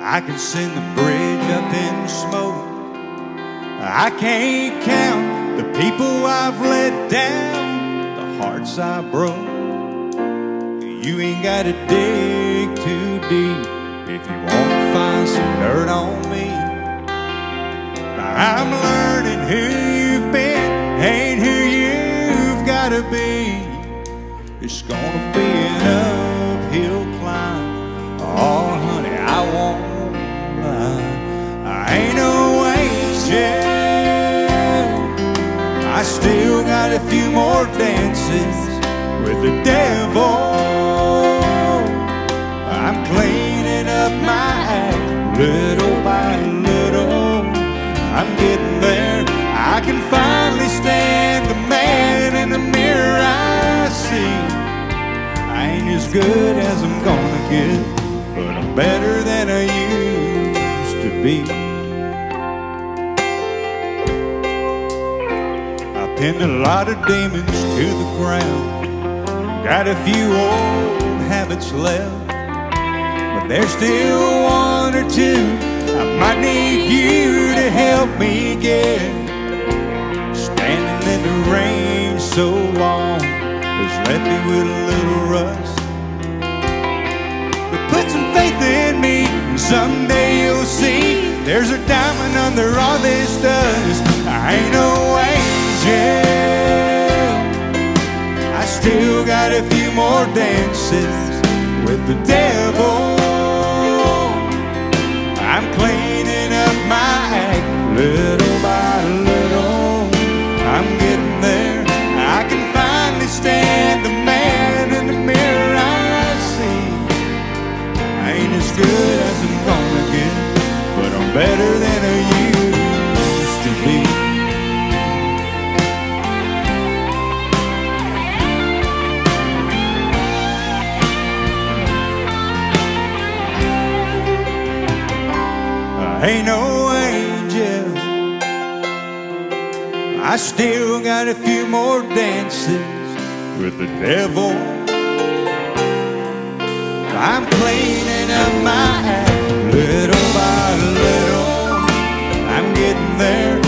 I can send the bridge up in smoke. I can't count the people I've let down, the hearts I broke. You ain't gotta dig too deep if you want to find some dirt on me. I'm learning who you've been, ain't who you've gotta be. It's gonna be an uphill climb. Oh, honey, I won't lie. I ain't no angel. I still got a few more dances with the devil. I'm cleaning up my act little by little. I'm getting there. I can finally stand the man in the mirror I see. I ain't as good as I'm gonna get, but I'm better than I used to be. I pinned a lot of demons to the ground. Got a few old habits left, but there's still one or two I might need you to help me get. Standing in the rain so long has left me with a little rust. But put some faith in me, and someday you'll see there's a diamond under all this dust. I ain't no angel. I still got a few more dances with the devil. I'm cleaning up my act little by little. I'm getting there. I can finally stand the man in the mirror I see. I ain't as good as I'm gonna get, but I'm better than I used to be. Ain't no angel. I still got a few more dances with the devil. I'm cleaning up my act little by little. I'm getting there.